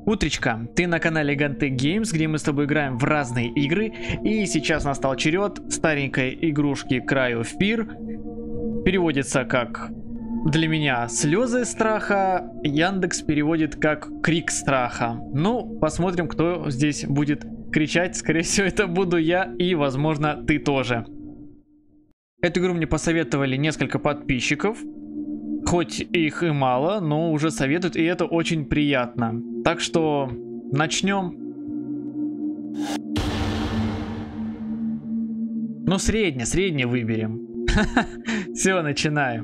Утречка, ты на канале Гантэк Games, где мы с тобой играем в разные игры. И сейчас настал черед старенькой игрушки Cry of Fear. Переводится как для меня слезы страха, Яндекс переводит как крик страха. Ну, посмотрим, кто здесь будет кричать. Скорее всего, это буду я и, возможно, ты тоже. Эту игру мне посоветовали несколько подписчиков. Хоть их и мало, но уже советуют, и это очень приятно. Так что начнем. Ну, среднее выберем. Все, начинаем.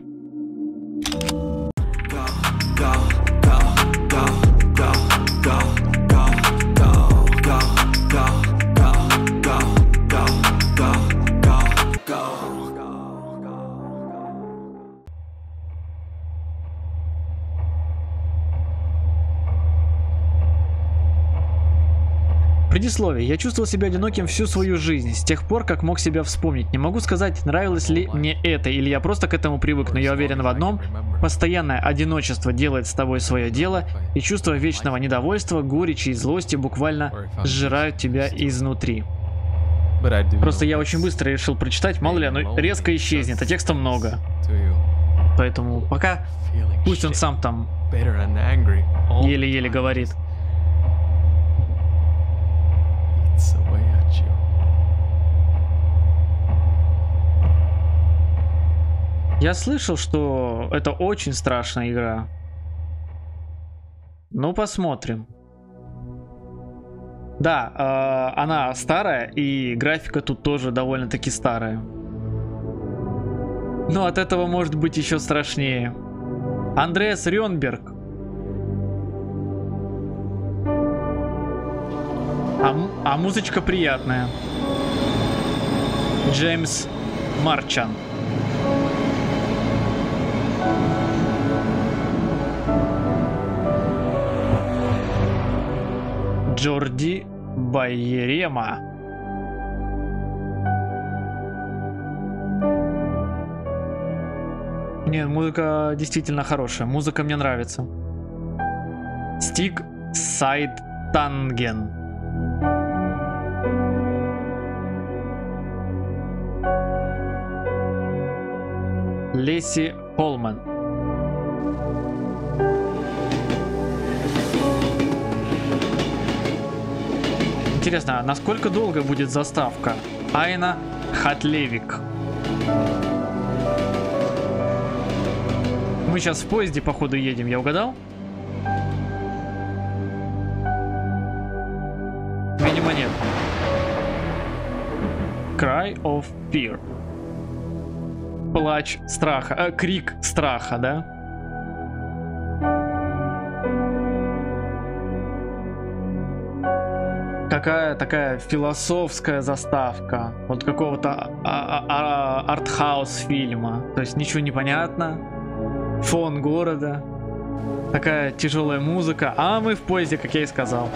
Предисловие. Я чувствовал себя одиноким всю свою жизнь, с тех пор, как мог себя вспомнить. Не могу сказать, нравилось ли мне это, или я просто к этому привык, но я уверен в одном. Постоянное одиночество делает с тобой свое дело, и чувство вечного недовольства, горечи и злости буквально сжирают тебя изнутри. Просто я очень быстро решил прочитать, мало ли оно резко исчезнет, а текста много. Поэтому пока пусть он сам там еле-еле говорит. Я слышал, что это очень страшная игра. Ну, посмотрим. Да, она старая, и графика тут тоже довольно-таки старая. Но от этого может быть еще страшнее. Андреас Рёнберг. А музычка приятная. Джеймс Марчан. Джорди Байерема. Не, музыка действительно хорошая. Музыка мне нравится. Стиг Сайдтанген. Леси Холман. Интересно, насколько долго будет заставка? Айна Хатлевик. Мы сейчас в поезде, походу, едем, я угадал? Видимо, нет. Cry of Fear. Плач страха. Крик страха, да? Какая такая философская заставка. Вот какого-то артхаус фильма. То есть ничего не понятно. Фон города. Такая тяжелая музыка. А мы в поезде, как я и сказал.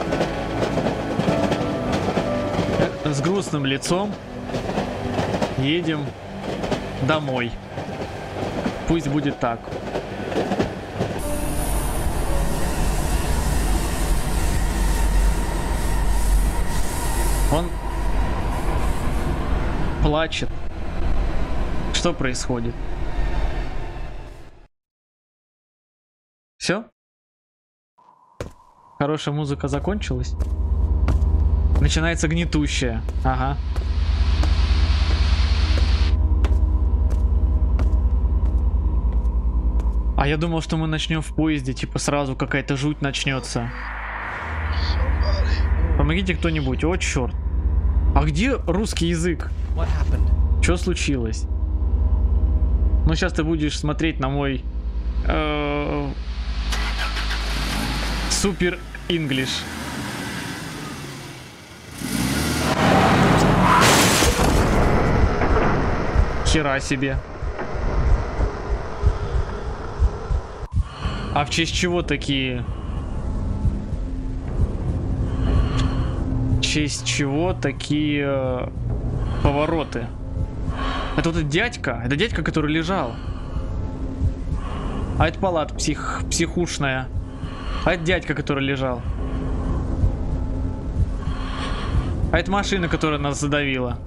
С грустным лицом едем домой. Пусть будет так. Он плачет. Что происходит? Все? Хорошая музыка закончилась. Начинается гнетущая. Ага. А я думал, что мы начнем в поезде, типа сразу какая-то жуть начнется. Помогите кто-нибудь. О, черт. А где русский язык? Что случилось? Ну, сейчас ты будешь смотреть на мой супер инглиш. Хера себе. А в честь чего такие? В честь чего такие повороты? Это вот этот дядька. Это дядька, который лежал. А это палата психушная. А это дядька, который лежал. А это машина, которая нас задавила.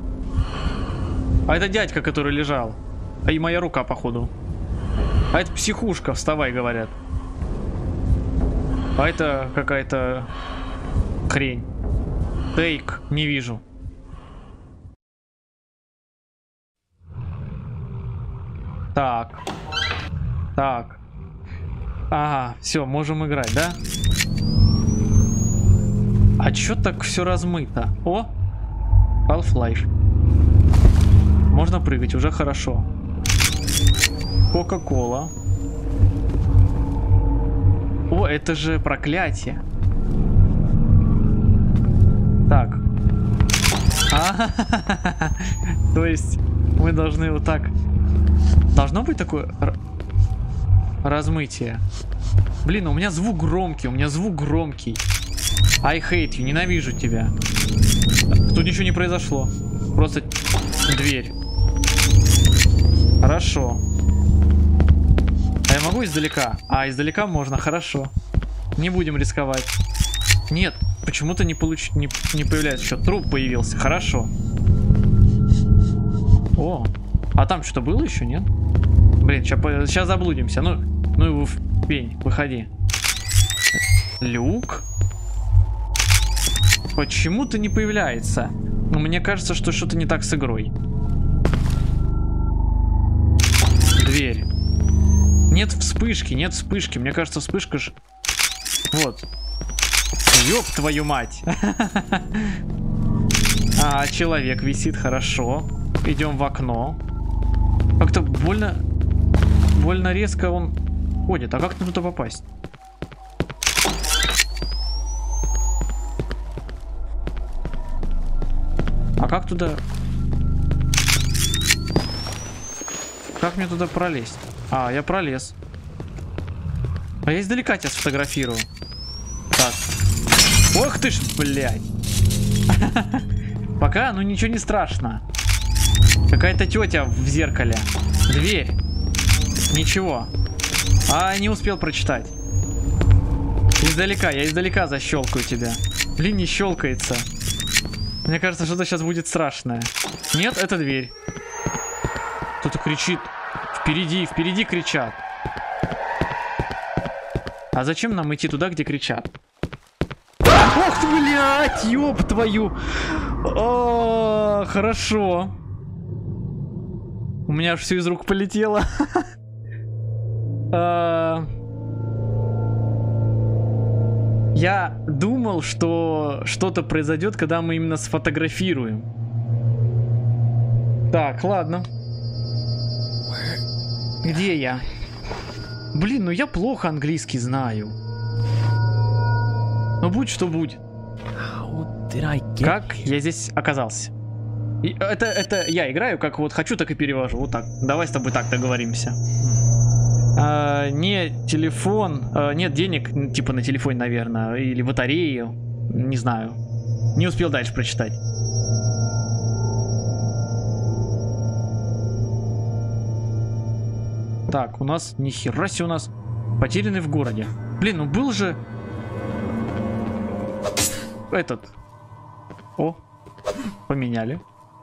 А это дядька, который лежал. А и моя рука, походу. А это психушка, вставай, говорят. А это какая-то хрень. Тейк, не вижу. Так. Так. Ага, все, можем играть, да? А чё так все размыто? О! Half-Life. Можно прыгать, уже хорошо. Кока-кола. О, это же проклятие. Так. То есть мы должны вот так. Должно быть такое размытие. Блин, у меня звук громкий, I hate you, ненавижу тебя. Тут ничего не произошло. Просто дверь. Хорошо. А я могу издалека? А, издалека можно, хорошо. Не будем рисковать. Нет, почему-то не появляется еще. Труп появился, хорошо. О, а там что-то было еще, нет? Блин, сейчас заблудимся. Ну его в пень, выходи. Люк? Почему-то не появляется. Но мне кажется, что что-то не так с игрой. Дверь. Нет вспышки, нет вспышки. Мне кажется, вспышка же... Вот. Ёб твою мать. А, человек висит, хорошо. Идем в окно. Как-то больно резко он ходит. А как туда попасть? А как туда... Как мне туда пролезть? А, я пролез. А я издалека тебя сфотографирую. Так. Ох ты ж, блядь. Пока, ну ничего не страшно. Какая-то тетя в зеркале. Дверь. Ничего. А, не успел прочитать. Издалека, я издалека защелкаю тебя. Блин, не щелкается. Мне кажется, что-то сейчас будет страшное. Нет, это дверь. Кто-то кричит. Впереди кричат. А зачем нам идти туда, где кричат? Ох ты, блядь, ёб твою. О, хорошо. У меня аж все из рук полетело. Я думал, что что-то произойдет, когда мы именно сфотографируем. Так, ладно. Где я? Блин, ну я плохо английский знаю. Но будь что будет. Как я здесь оказался? И это я играю, как вот хочу, так и перевожу. Вот так. Давай с тобой так договоримся. Не телефон, нет денег, типа на телефоне, наверное, или батарею, не знаю. Не успел дальше прочитать. Так, у нас, нихера себе у нас потерянный в городе. Блин, ну был же этот. О, поменяли.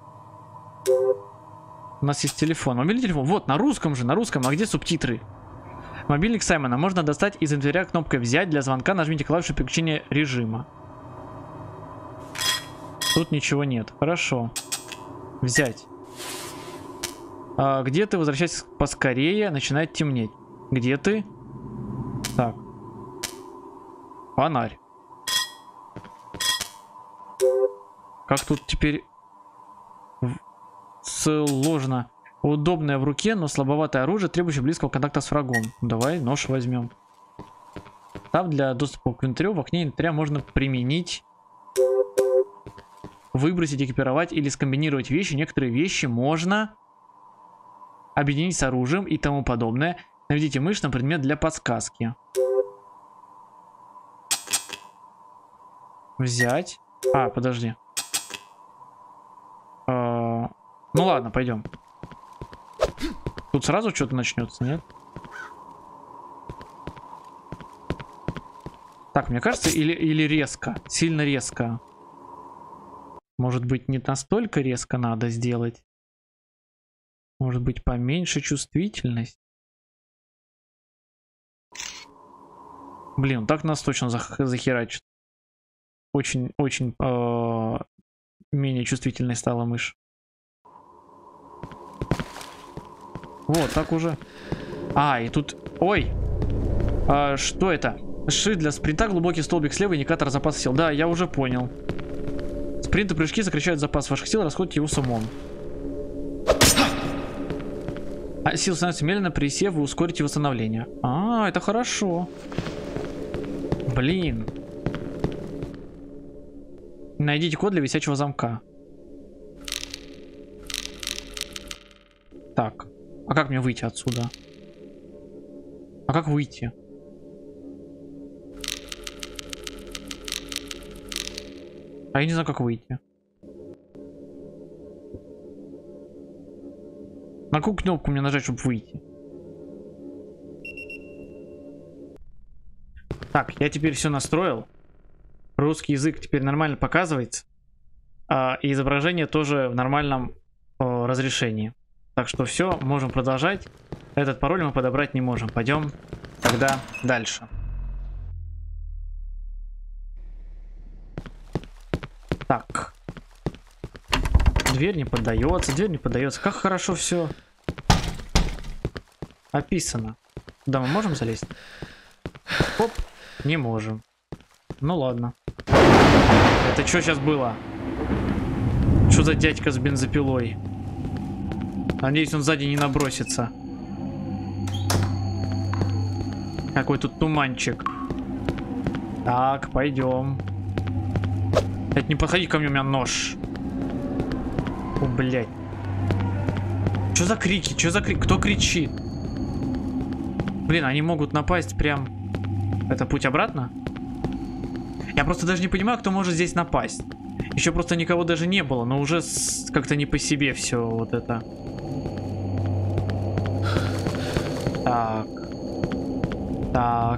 У нас есть телефон, мобильный телефон. Вот, на русском же, на русском. А где субтитры? Мобильник Саймона можно достать из инвентаря кнопкой «Взять». Для звонка нажмите клавишу переключения режима. Тут ничего нет. Хорошо. Взять. Где ты? Возвращайся поскорее. Начинает темнеть. Где ты? Так. Фонарь. Как тут теперь... Сложно. Удобное в руке, но слабоватое оружие, требующее близкого контакта с врагом. Давай нож возьмем. Там для доступа к инвентарю в окне инвентаря можно применить, выбросить, экипировать или скомбинировать вещи. Некоторые вещи можно объединить с оружием и тому подобное. Наведите мышь на предмет для подсказки. Взять. А, подожди. Ну ладно, пойдем. Тут сразу что-то начнется, нет? Так, мне кажется, или резко. Сильно резко. Может быть, не настолько резко надо сделать? Может быть, поменьше чувствительность? Блин, так нас точно захерачит. Очень менее чувствительной стала мышь. Вот, так уже. А, и тут... Ой! Что это? Ши для спринта, глубокий столбик слева, индикатор запаса сил. Да, я уже понял. Спринт и прыжки сокращают запас ваших сил, расходите его с умом. А сил становится медленно, присев, вы ускорите восстановление. А, это хорошо. Блин. Найдите код для висячего замка. Так. А как мне выйти отсюда? А как выйти? А я не знаю, как выйти. На какую кнопку мне нажать, чтобы выйти? Так, я теперь все настроил. Русский язык теперь нормально показывается. И изображение тоже в нормальном разрешении. Так что все, можем продолжать. Этот пароль мы подобрать не можем. Пойдем тогда дальше. Так. Дверь не поддается, дверь не поддается. Как хорошо все описано. Туда мы можем залезть? Оп, не можем. Ну ладно. Это что сейчас было? Что за дядька с бензопилой? Надеюсь, он сзади не набросится. Какой тут туманчик. Так, пойдем. Это не подходи ко мне, у меня нож. О, блядь. Что за крики? Что за крик? Кто кричит? Блин, они могут напасть прям... Это путь обратно? Я просто даже не понимаю, кто может здесь напасть. Еще просто никого даже не было, но уже как-то не по себе все вот это. Так. Так.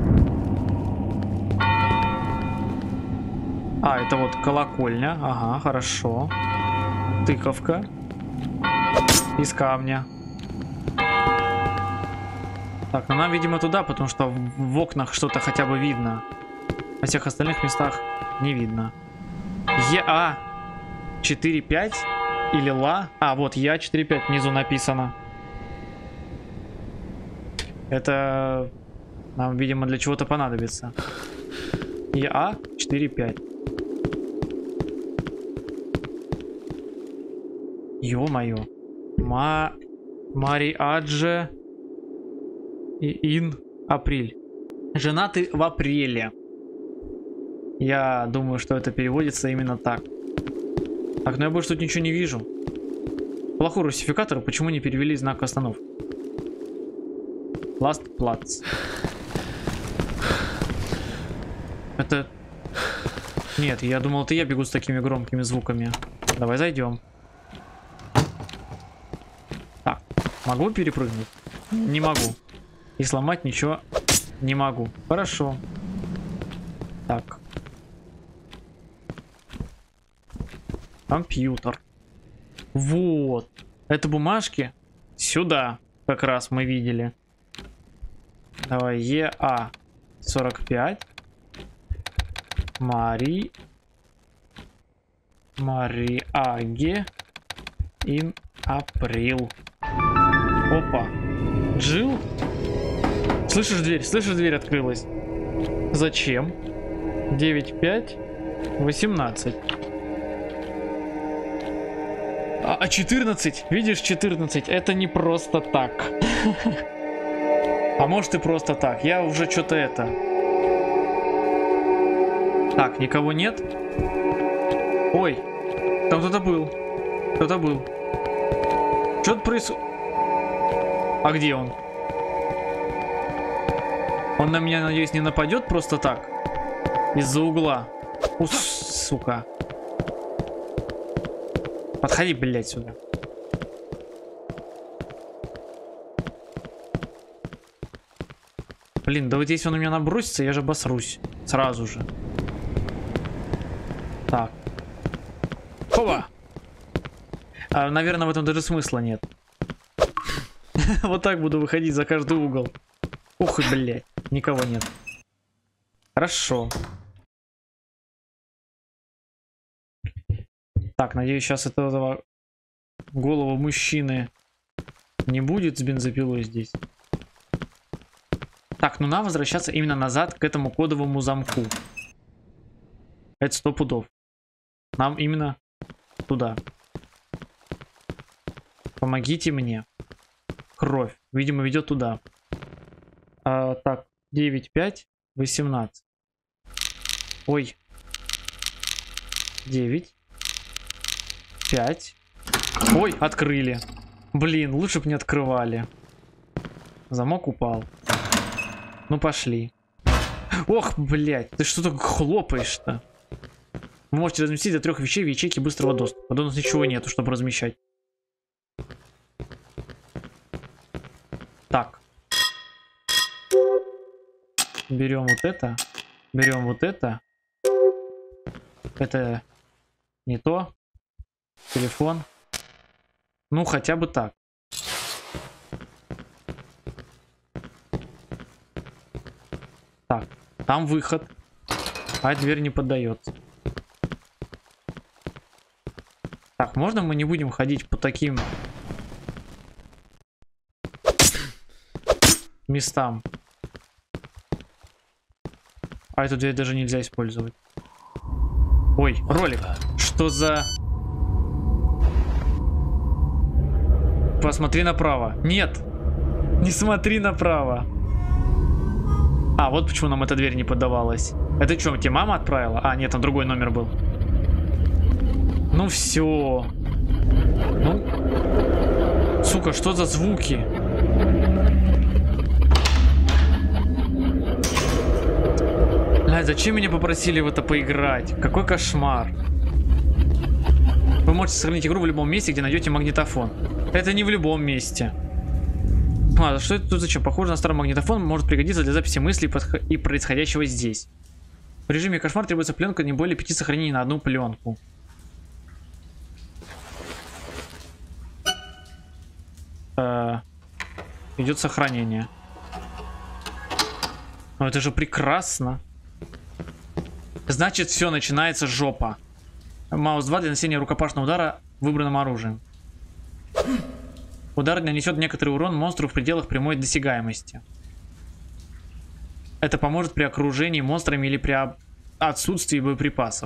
А, это вот колокольня. Ага, хорошо. Тыковка. Из камня. Так, ну нам, видимо, туда, потому что в окнах что-то хотя бы видно. На всех остальных местах не видно. ЕА 4.5 или ЛА. А, вот ЕА 4.5 внизу написано. Это нам, видимо, для чего-то понадобится. ЕА 4.5. Ё-моё. Мариадже и Ин апрель. Женаты в апреле. Я думаю, что это переводится именно так. Так, но я больше тут ничего не вижу. Плохой русификатор, почему не перевели знак остановки? Last Platz. Это... Нет, я думал, это я бегу с такими громкими звуками. Давай зайдем. Так, могу перепрыгнуть? Не могу. И сломать ничего не могу. Хорошо. Так. Компьютер. Вот. Это бумажки. Сюда. Как раз мы видели. Давай. ЕА 45. Мариаге. Ин април. Опа. Джилл? Слышишь, дверь открылась. Зачем? 9-5 18. А 14? Видишь, 14. Это не просто так. А может и просто так. Я уже что-то это... Так, никого нет? Ой, там кто-то был. Кто-то был. Что тут происходит? А где он? Он на меня, надеюсь, не нападет просто так? Из-за угла. Сука. Подходи, блядь, сюда. Блин, да вот если он на меня набросится, я же обосрусь. Сразу же. Так. Опа! Наверное, в этом даже смысла нет. Вот так буду выходить за каждый угол. Ух и, блядь, никого нет. Хорошо. Так, надеюсь, сейчас этого голову мужчины не будет с бензопилой здесь. Так, ну надо возвращаться именно назад к этому кодовому замку. Это 100 пудов. Нам именно туда. Помогите мне. Кровь. Видимо, ведет туда. Так, 9, 5, 18. Ой. 9. 5. Ой, открыли. Блин, лучше бы не открывали. Замок упал. Ну, пошли. Ох, блядь, ты что так хлопаешь-то? Вы можете разместить до 3 вещей в ячейке быстрого доступа. Да у нас ничего нету, чтобы размещать. Так. Берем вот это. Берем вот это. Это не то. Телефон. Ну, хотя бы так. Так, там выход. А дверь не поддается. Так, можно мы не будем ходить по таким местам? А эту дверь даже нельзя использовать. Ой, ролик. Что за... Посмотри направо. Нет. Не смотри направо. А, вот почему нам эта дверь не поддавалась. Это что, тебе мама отправила? А, нет, там другой номер был. Ну все. Ну. Сука, что за звуки? Блядь, зачем меня попросили в это поиграть? Какой кошмар. Вы можете сохранить игру в любом месте, где найдете магнитофон. Это не в любом месте. А, что это тут зачем? Похоже на старый магнитофон, может пригодиться для записи мыслей и происходящего здесь. В режиме кошмар требуется пленка не более 5 сохранений на одну пленку. Идет сохранение. Ну это же прекрасно. Значит, все, начинается жопа. Маус 2 для нанесения рукопашного удара выбранным оружием. Удар нанесет некоторый урон монстру в пределах прямой досягаемости. Это поможет при окружении монстрами или при отсутствии боеприпасов.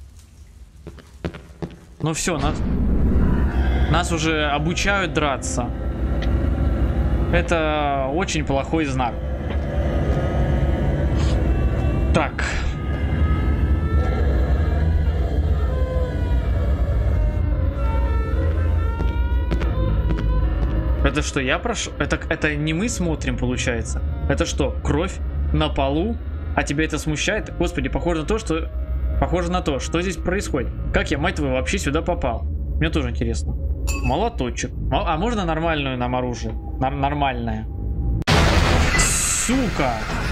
Ну все, нас уже обучают драться. Это очень плохой знак. Так. Это что, я прошу? Это не мы смотрим, получается? Это что, кровь на полу? А тебя это смущает? Господи, похоже на то, что здесь происходит. Как я, мать твою, вообще сюда попал? Мне тоже интересно. Молоточек. А можно нормальную нам оружие? Нормальное. Сука!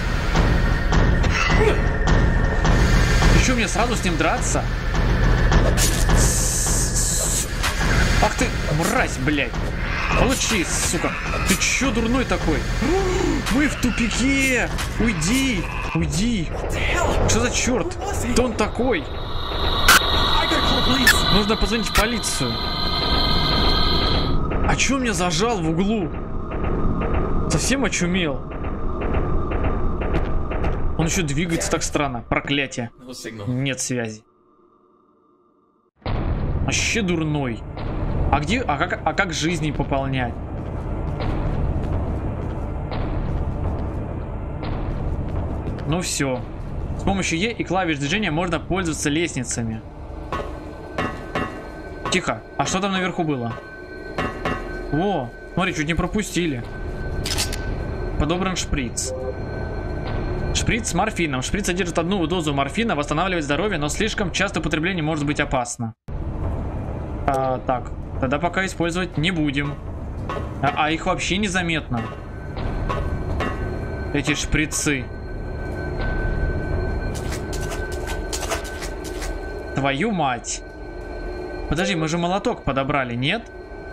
Ты что, мне сразу с ним драться? Ах ты, мразь, блядь. Получи, сука. Ты чё дурной такой? Мы в тупике. Уйди. Уйди. Что за черт? Кто он такой? Нужно позвонить в полицию. А чё меня зажал в углу? Совсем очумел. Он еще двигается так странно. Проклятие. Нет связи. Вообще дурной. А где? А как жизни пополнять? Ну все. С помощью Е и клавиш движения можно пользоваться лестницами. Тихо. А что там наверху было? О, смотри, чуть не пропустили. Подобран шприц. Шприц с морфином. Шприц содержит одну дозу морфина, восстанавливает здоровье, но слишком частое употребление может быть опасно. Так, тогда пока использовать не будем. А их вообще незаметно. Эти шприцы. Твою мать. Подожди, мы же молоток подобрали, нет?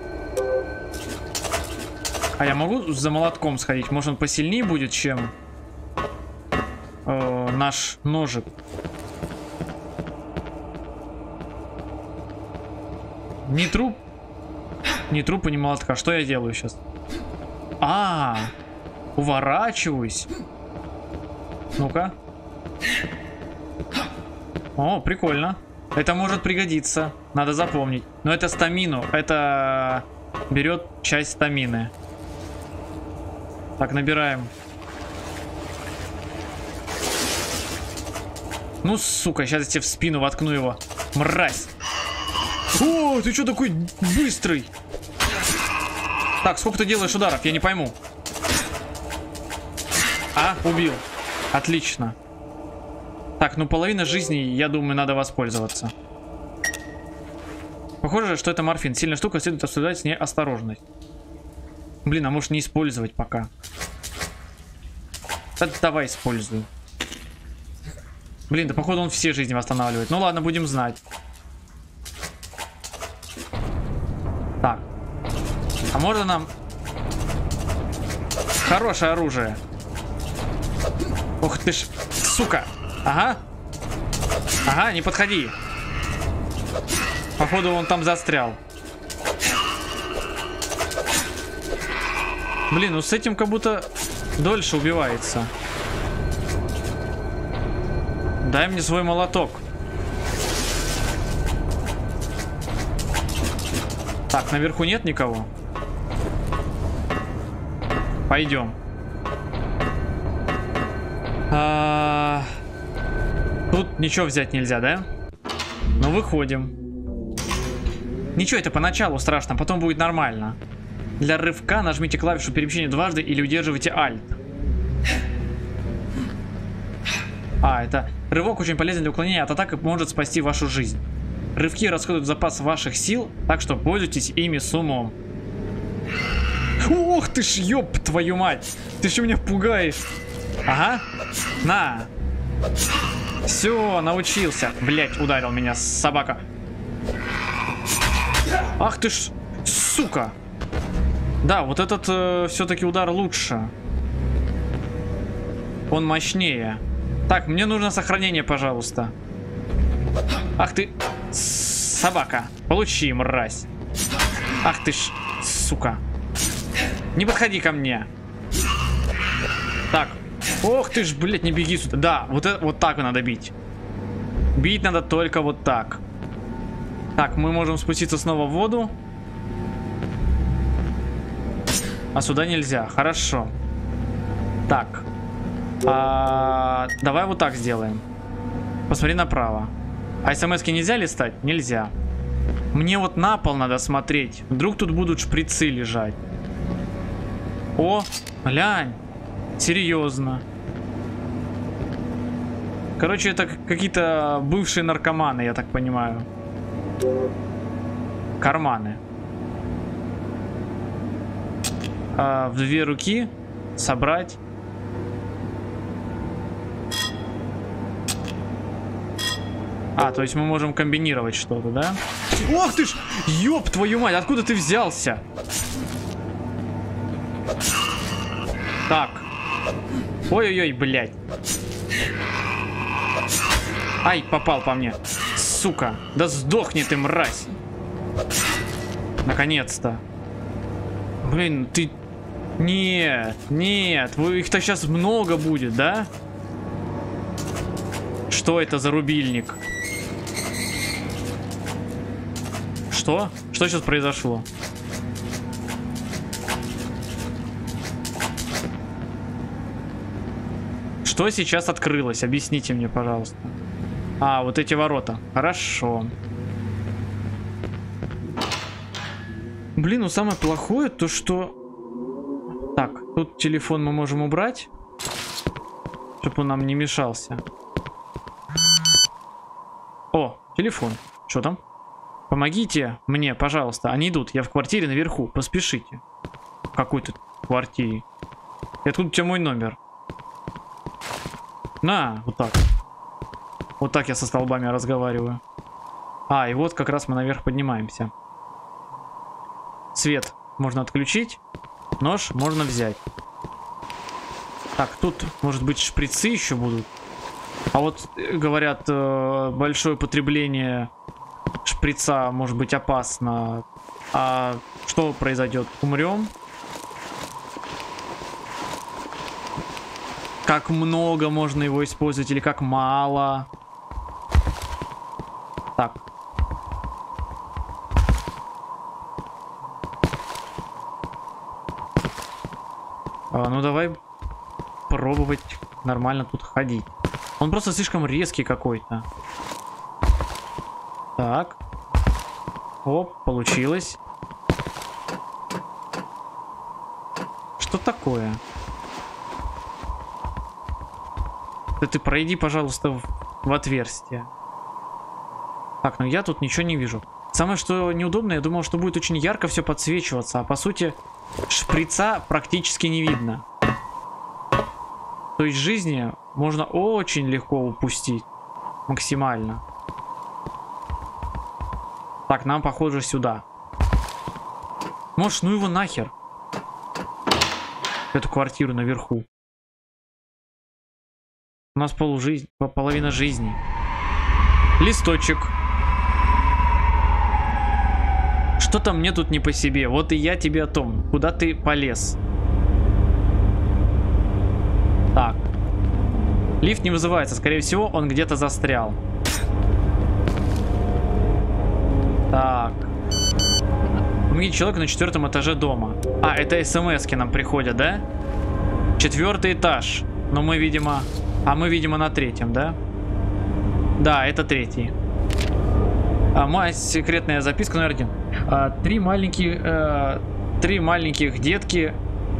А я могу за молотком сходить? Может, он посильнее будет, чем наш ножик? Ни труп, ни трупа, ни молотка. Что я делаю сейчас? Уворачиваюсь. Ну-ка. О, прикольно. Это может пригодиться. Надо запомнить. Но это стамину. Это берет часть стамины. Так, набираем. Ну, сука, сейчас я тебе в спину воткну его. Мразь. О, ты что такой быстрый? Так, сколько ты делаешь ударов? Я не пойму. Убил. Отлично. Так, ну половина жизни, я думаю, надо воспользоваться. Похоже, что это морфин. Сильная штука, следует обсуждать с ней осторожность. Блин, а может не использовать пока? Да, давай использую. Блин, да походу он все жизни восстанавливает. Ну ладно, будем знать. Так. А можно нам... Хорошее оружие. Ух ты ж, сука. Ага. Ага, не подходи. Походу он там застрял. Блин, ну с этим как будто дольше убивается. Дай мне свой молоток. Так, наверху нет никого? Пойдем. Тут ничего взять нельзя, да? Ну, выходим. Ничего, это поначалу страшно, потом будет нормально. Для рывка нажмите клавишу перемещения дважды или удерживайте Alt. Это рывок очень полезен для уклонения от атак и может спасти вашу жизнь. Рывки расходуют запас ваших сил, так что пользуйтесь ими с умом. Ох ты ж, ёб твою мать! Ты что меня пугаешь? Ага. На. Все, научился. Блять, ударил меня собака. Ах ты ж, сука. Да, вот этот все-таки удар лучше. Он мощнее. Так, мне нужно сохранение, пожалуйста. Ах ты, собака. Получи, мразь. Ах ты ж, сука. Не подходи ко мне. Так. Ох ты ж, блядь, не беги сюда. Да, вот так надо бить. Бить надо только вот так. Так, мы можем спуститься снова в воду. А сюда нельзя. Хорошо. Так. Давай вот так сделаем. Посмотри направо. А смс-ки нельзя листать? Нельзя. Мне вот на пол надо смотреть. Вдруг тут будут шприцы лежать. О, глянь. Серьезно. Короче, это какие-то бывшие наркоманы, я так понимаю. Карманы. В 2 руки собрать. То есть мы можем комбинировать что-то, да? Ох ты ж! Ёб твою мать, откуда ты взялся? Так. Ой-ой-ой, блядь. Ай, попал по мне. Сука. Да сдохни ты, мразь. Наконец-то. Блин, ты... Нет, нет. Их-то сейчас много будет, да? Что это за рубильник? Что? Что сейчас произошло? Что сейчас открылось? Объясните мне, пожалуйста. Вот эти ворота. Хорошо. Блин, ну самое плохое то, что... Так, тут телефон мы можем убрать, чтобы он нам не мешался. О, телефон. Что там? Помогите мне, пожалуйста. Они идут. Я в квартире наверху. Поспешите. В какой-то квартире. И откуда у тебя мой номер? На, вот так. Вот так я со столбами разговариваю. А, и вот как раз мы наверх поднимаемся. Свет можно отключить. Нож можно взять. Так, тут, может быть, шприцы еще будут. А вот, говорят, большое потребление шприца может быть опасно. А что произойдет? Умрем? Как много можно его использовать или как мало? Так. Ну давай пробовать нормально тут ходить. Он просто слишком резкий какой-то. Так. Оп, получилось. Что такое? Да ты пройди, пожалуйста, в отверстие. Так, ну я тут ничего не вижу. Самое что неудобно, я думал, что будет очень ярко все подсвечиваться, а по сути шприца практически не видно. То есть жизни можно очень легко упустить. Максимально. Так, нам похоже сюда. Может, ну его нахер. Эту квартиру наверху. У нас половина жизни. Листочек. Что-то мне тут не по себе. Вот и я тебе о том. Куда ты полез? Так. Лифт не вызывается. Скорее всего, он где-то застрял. Так. Помогите человеку на 4-м этаже дома. А, это смс-ки нам приходят, да? 4-й этаж. Но мы, видимо... А мы, видимо, на 3-м, да? Да, это 3-й. Моя секретная записка номер 1. Три маленьких детки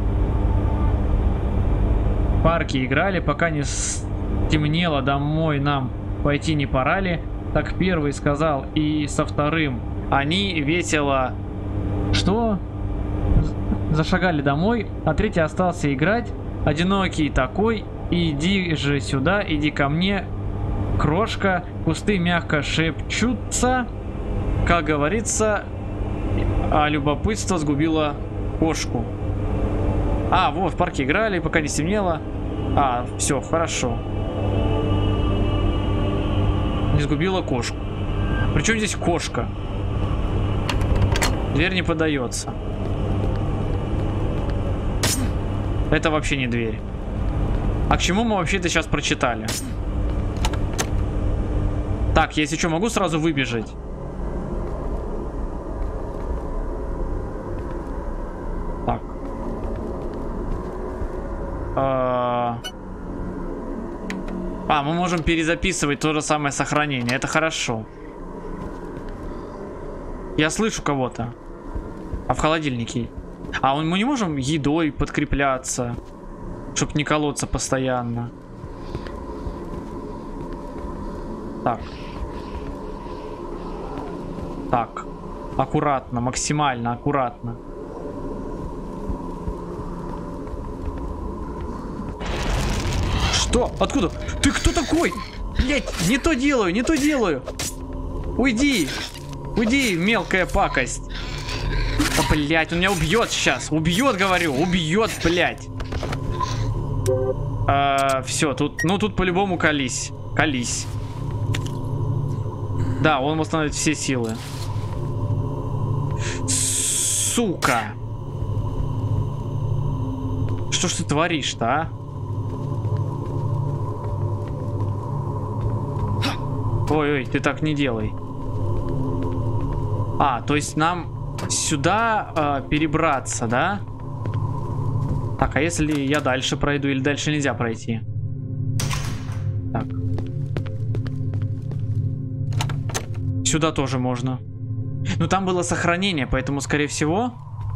в парке играли, пока не стемнело, домой нам пойти не пора ли. Так первый сказал, и со вторым они весело... Что? Зашагали домой, а третий остался играть. Одинокий такой, иди же сюда, иди ко мне, крошка. Кусты мягко шепчутся. Как говорится, а любопытство сгубило кошку. А, вот, в парке играли, пока не стемнело. А, все, хорошо. Не сгубила кошку. Причем здесь кошка? Дверь не поддается. Это вообще не дверь. А к чему мы вообще это сейчас прочитали? Так, если что, могу сразу выбежать? Так. Мы можем перезаписывать то же самое сохранение. Это хорошо. Я слышу кого-то. А в холодильнике? А мы не можем едой подкрепляться, чтобы не колоться постоянно. Так. Так. Аккуратно, максимально аккуратно. Что? Откуда? Ты кто такой? Блять, не то делаю, не то делаю. Уйди. Уйди, мелкая пакость. А, блять, он меня убьет сейчас. Убьет, говорю, убьет, блять. Все, тут, ну тут по-любому колись. Колись. Да, он восстановит все силы. Сука. Что ж ты творишь-то, а? Ой-ой, ты так не делай. А, то есть нам сюда перебраться, да? Так, а если я дальше пройду или дальше нельзя пройти? Так. Сюда тоже можно. Ну там было сохранение, поэтому, скорее всего,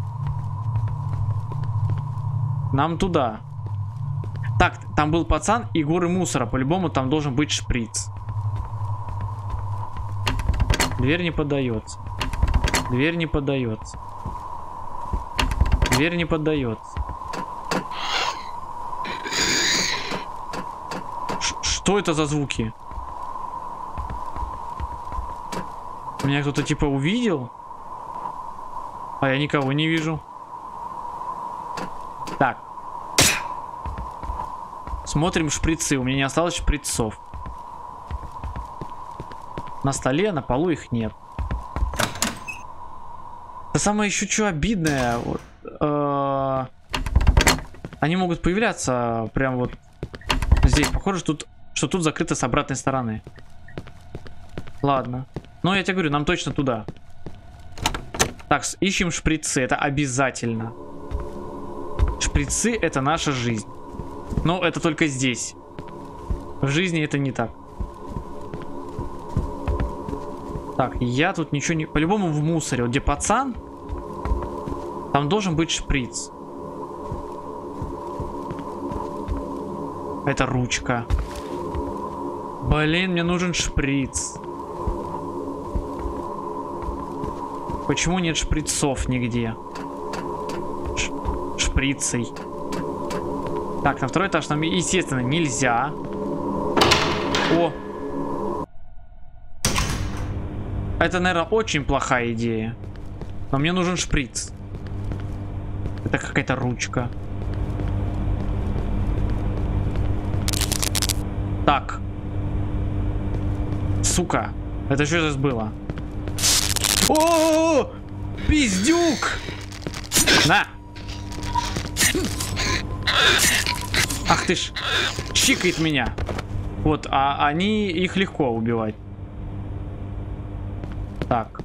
нам туда. Так, там был пацан и горы мусора. По-любому там должен быть шприц. Дверь не поддается. Дверь не поддается. Дверь не поддается. Что это за звуки? Меня кто-то типа увидел. А я никого не вижу. Так. Смотрим шприцы. У меня не осталось шприцов. На столе, на полу их нет. Это самое еще что обидное. Вот, они могут появляться прям вот здесь. Похоже, что тут закрыто с обратной стороны. Ладно. Но я тебе говорю, нам точно туда. Так, ищем шприцы. Это обязательно. Шприцы — это наша жизнь. Но это только здесь. В жизни это не так. Так, я тут ничего не... По-любому в мусоре. Вот где пацан, там должен быть шприц. Это ручка. Блин, мне нужен шприц. Почему нет шприцов нигде? Шприцей. Так, на второй этаж нам, естественно, нельзя. О! Это, наверное, очень плохая идея. Но мне нужен шприц. Это какая-то ручка. Так. Сука. Это что сейчас было? О, пиздюк! На! Ах ты ж! Чикает меня. Вот, а они, их легко убивать. Так.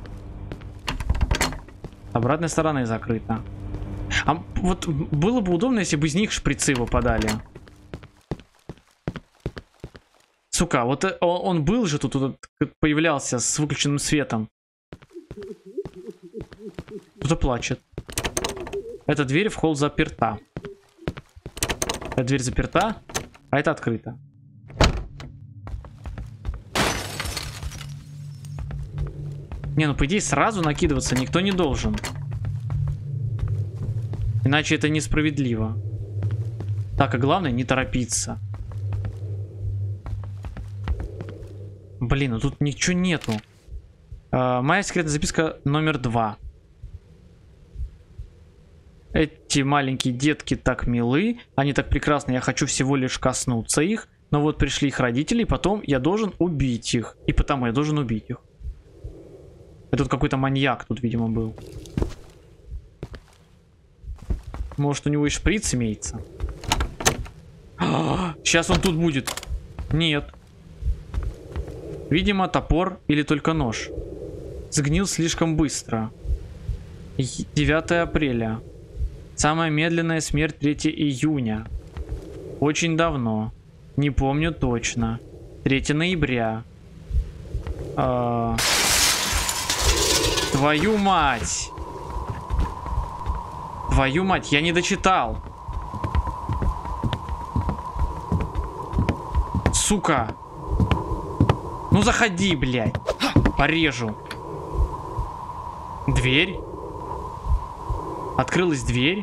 С обратной стороны закрыто. А вот было бы удобно, если бы из них шприцы выпадали. Сука, вот он был же тут появлялся с выключенным светом. Кто-то плачет. Эта дверь в холл заперта. Эта дверь заперта, а это открыто. Не, ну по идее сразу накидываться никто не должен. Иначе это несправедливо. Так, а главное не торопиться. Блин, ну тут ничего нету. Моя секретная записка номер 2. Эти маленькие детки так милы, они так прекрасны, я хочу всего лишь коснуться их. Но вот пришли их родители, и потом я должен убить их. И потому я должен убить их. Тут какой-то маньяк тут, видимо, был. Может, у него и шприц имеется? Сейчас он тут будет. Нет. Видимо, топор или только нож. Сгнил слишком быстро. 9 апреля. Самая медленная смерть 3 июня. Очень давно. Не помню точно. 3 ноября. Твою мать! Твою мать, я не дочитал. Сука. Ну заходи, блядь. Порежу. Дверь. Открылась дверь.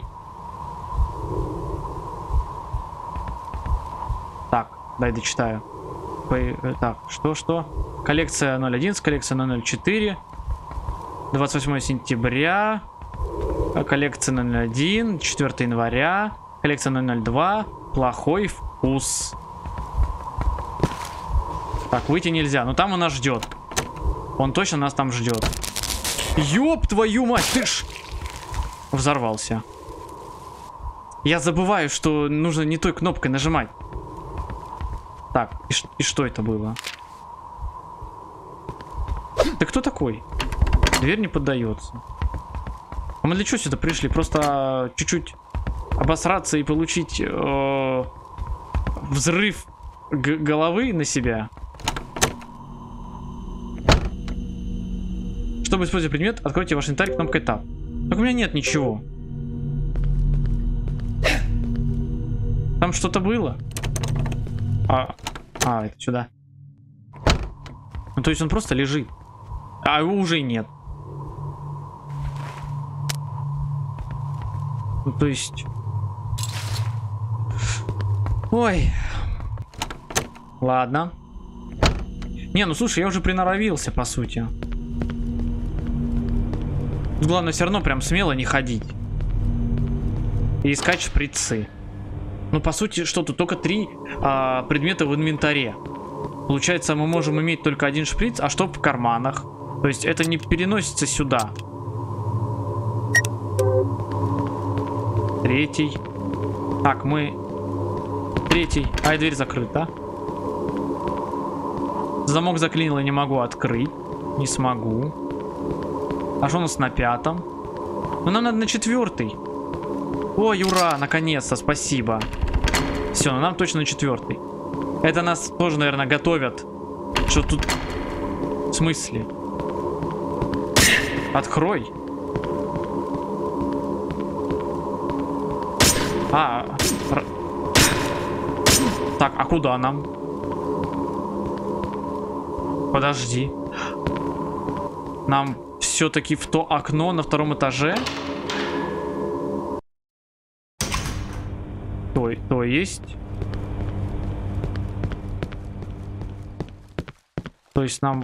Так, дай дочитаю. Так, что? Коллекция 0.11, коллекция 0.04. 28 сентября. Коллекция 0.01. 4 января. Коллекция 0.02. Плохой вкус. Так, выйти нельзя. Но там он нас ждет. Он точно нас там ждет. Ёб твою мать, ты ж... Взорвался. Я забываю, что нужно не той кнопкой нажимать. Так, и что это было? Ты кто такой? Дверь не поддается. А мы для чего сюда пришли? Просто чуть-чуть обосраться и получить взрыв головы на себя. Чтобы использовать предмет, откройте ваш инвентарь кнопкой Tab. Так у меня нет ничего. Там что-то было? Это сюда. Ну, то есть он просто лежит. А его уже нет. Ну, то есть... Ой. Ладно. Не, ну слушай, я уже приноровился, по сути. Главное, все равно прям смело не ходить. И искать шприцы. Ну, по сути, что тут? Только 3 предмета в инвентаре. Получается, мы можем иметь только 1 шприц, а что в карманах? То есть это не переносится сюда. 3. Так, мы... 3. А, и дверь закрыта. Замок заклинило, не могу открыть. Не смогу. А что у нас на 5? Ну, нам надо на 4. Ой, ура, наконец-то, спасибо. Все, ну нам точно на 4. Это нас тоже, наверное, готовят. Что тут... В смысле? Открой. Так, а куда нам? Подожди. Нам все-таки в то окно на 2-м этаже? То есть? То есть нам...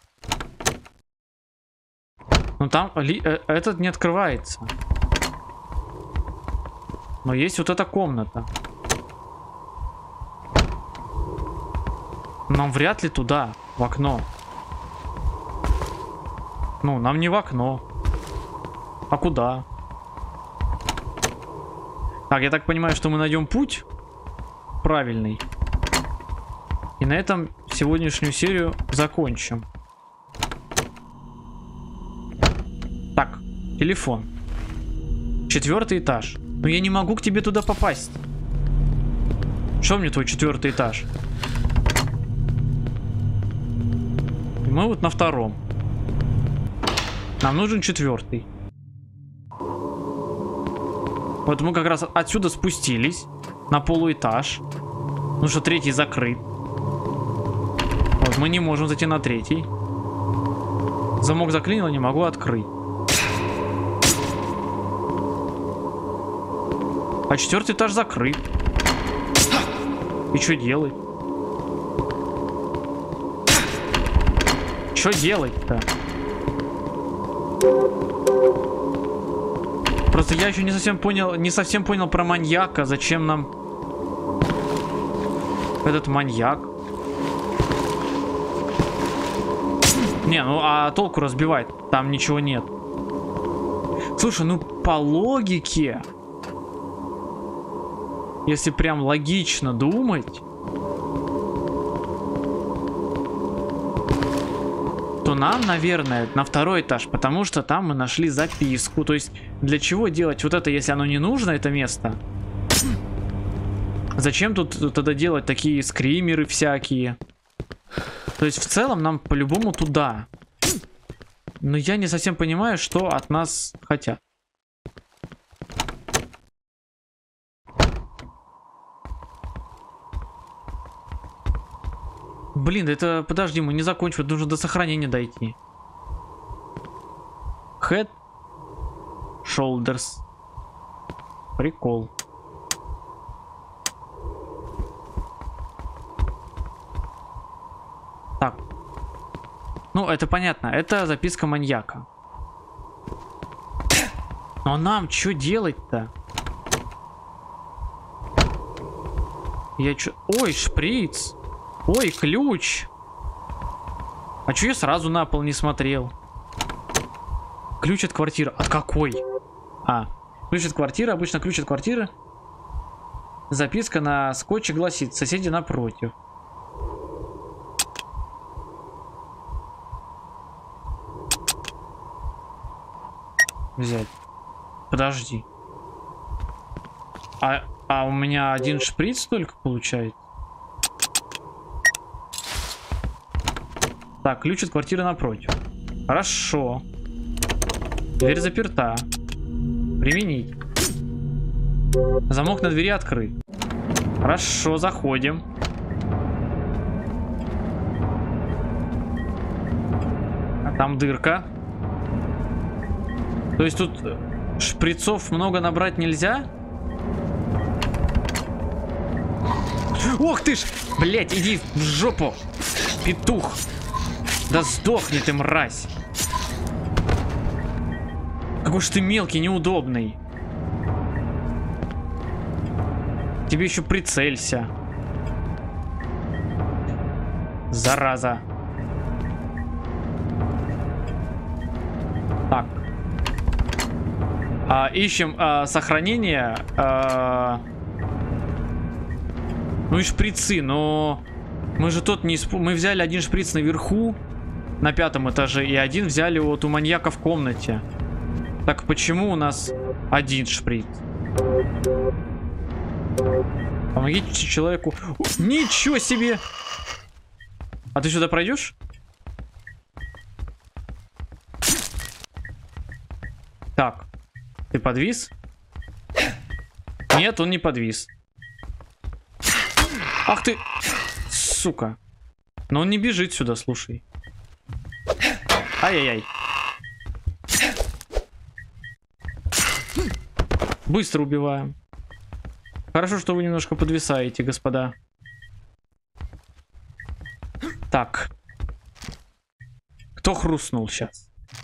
Ну там этот не открывается. Но есть вот эта комната. Нам вряд ли туда, в окно. Ну, нам не в окно. А куда? Так, я так понимаю, что мы найдем путь правильный. И на этом сегодняшнюю серию закончим. Так, телефон. 4-й этаж. Но я не могу к тебе туда попасть. Что мне твой 4-й этаж? И мы вот на 2-м. Нам нужен 4-й. Вот мы как раз отсюда спустились на полуэтаж. Потому что 3-й закрыт. Вот мы не можем зайти на 3-й. Замок заклинило, не могу открыть. А 4-й этаж закрыт. И что делать? Что делать-то? Просто я еще не совсем понял про маньяка. Зачем нам этот маньяк? Не, ну а толку разбивать? Там ничего нет. Слушай, ну по логике, если прям логично думать, то нам, наверное, на 2-й этаж, потому что там мы нашли записку. То есть для чего делать вот это, если оно не нужно, это место? Зачем тут тогда делать такие скримеры всякие? То есть в целом нам по-любому туда. Но я не совсем понимаю, что от нас хотят. Блин, это... Подожди, мы не закончим. Нужно до сохранения дойти. Head. Shoulders. Прикол. Так. Ну, это понятно. Это записка маньяка. Но нам что делать-то? Я чё... Ой, шприц. Ой, ключ. А чё я сразу на пол не смотрел? Ключ от квартиры. От какой? А, ключ от квартиры. Обычно ключ от квартиры. Записка на скотче гласит: соседи напротив. Взять. Подожди. А у меня 1 шприц только получается? Так, ключ от квартиры напротив. Хорошо. Дверь заперта. Применить. Замок на двери открыт. Хорошо, заходим. А там дырка. То есть тут шприцов много набрать нельзя? Ох ты ж! Блять, иди в жопу! Петух! Да сдохни ты, мразь! Какой же ты мелкий, неудобный. Тебе еще прицелься. Зараза. Так. Ищем сохранение. Ну и шприцы, но мы же тот не мы взяли один шприц наверху, на 5-м этаже, и один взяли вот у маньяка в комнате. Так почему у нас один шприц? Помогите человеку. Ничего себе! А ты сюда пройдешь? Так. Ты подвис? Нет, он не подвис. Ах ты! Сука. Но он не бежит сюда, слушай. Ай-яй-яй. Быстро убиваем. Хорошо, что вы немножко подвисаете, господа. Так. Кто хрустнул сейчас?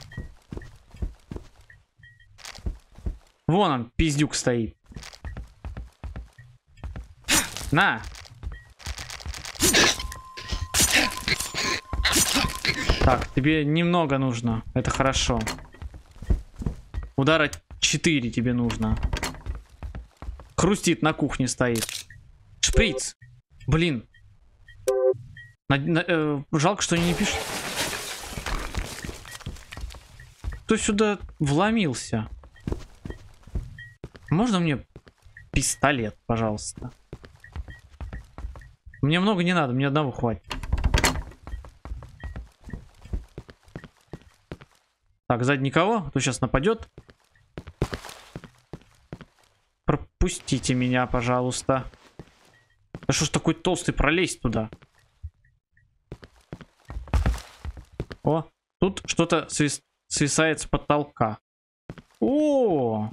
Вон он, пиздюк стоит. На. Так, тебе немного нужно. Это хорошо. Удара 4 тебе нужно. Хрустит, на кухне стоит. Шприц. Блин. Жалко, что они не пишут. Кто сюда вломился? Можно мне пистолет, пожалуйста? Мне много не надо, мне одного хватит. Так, сзади никого, кто сейчас нападет. Пропустите меня, пожалуйста. Да что ж такой толстый, пролезть туда? О, тут что-то свисает с потолка. О!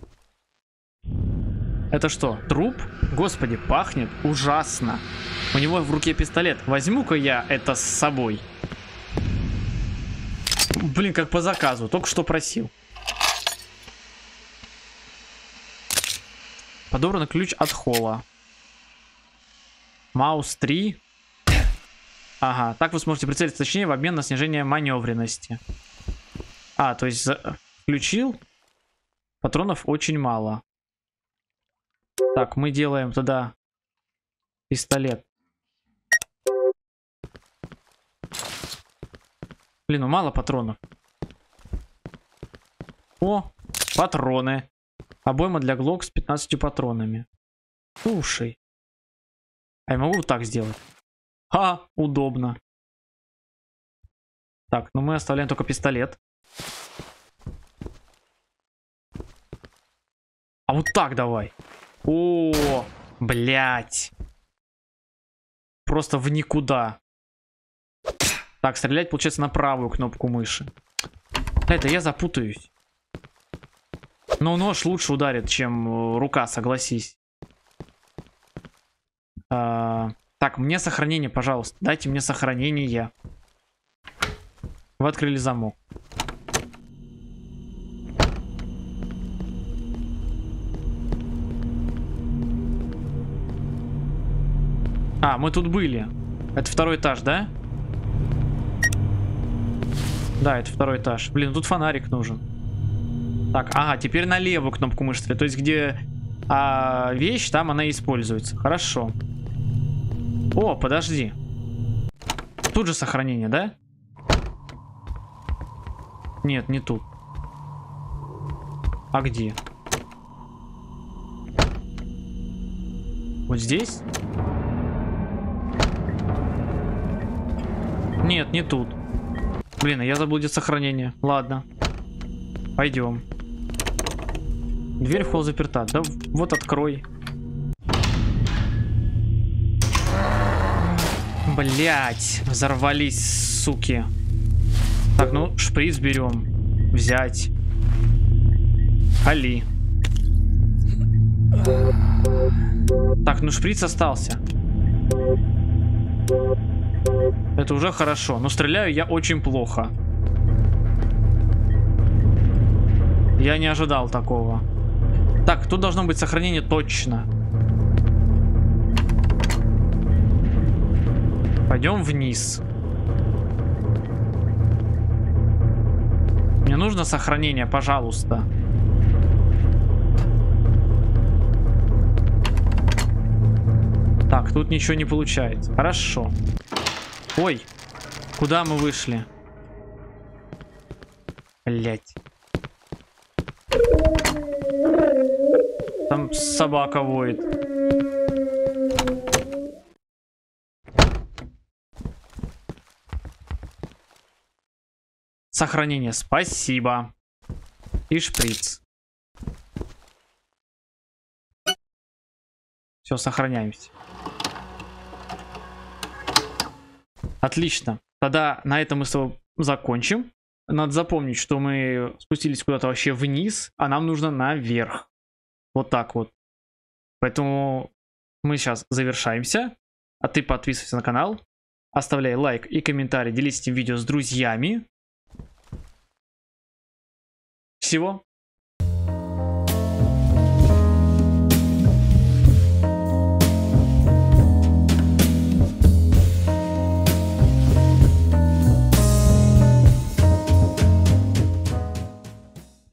Это что, труп? Господи, пахнет ужасно. У него в руке пистолет. Возьму-ка я это с собой. Блин, как по заказу. Только что просил. Подобран ключ от холла. Маус 3. Ага, так вы сможете прицелиться точнее в обмен на снижение маневренности. А, то есть включил. Патронов очень мало. Так, мы делаем тогда пистолет. Блин, ну мало патронов. О, патроны. Обойма для Глок с 15 патронами. Слушай. А я могу вот так сделать? Ха, удобно. Так, ну мы оставляем только пистолет. А вот так давай. О, блять. Просто в никуда. Так, стрелять получается на правую кнопку мыши. Это я запутаюсь. Но нож лучше ударит, чем рука, согласись. Так, мне сохранение, пожалуйста. Дайте мне сохранение. Вы открыли замок. А, мы тут были. Это второй этаж, да? Да, это второй этаж. Блин, ну тут фонарик нужен. Так, ага, теперь на левую кнопку мыши. То есть, где вещь, там она используется. Хорошо. О, подожди. Тут же сохранение, да? Нет, не тут. А где? Вот здесь? Нет, не тут. Блин, а я забыл, где сохранение. Ладно. Пойдем. Дверь в холл заперта. Да вот открой. Блять, взорвались, суки. Так, ну, шприц берем. Взять. Али. Так, ну шприц остался. Это уже хорошо. Но стреляю я очень плохо. Я не ожидал такого. Так, тут должно быть сохранение точно. Пойдем вниз. Мне нужно сохранение, пожалуйста. Так, тут ничего не получается. Хорошо. Ой, куда мы вышли? Блять. Там собака воет. Сохранение, спасибо. И шприц. Все, сохраняемся. Отлично. Тогда на этом мы с тобой закончим. Надо запомнить, что мы спустились куда-то вообще вниз, а нам нужно наверх. Вот так вот. Поэтому мы сейчас завершаемся. А ты подписывайся на канал. Оставляй лайк и комментарий. Делись этим видео с друзьями. Всего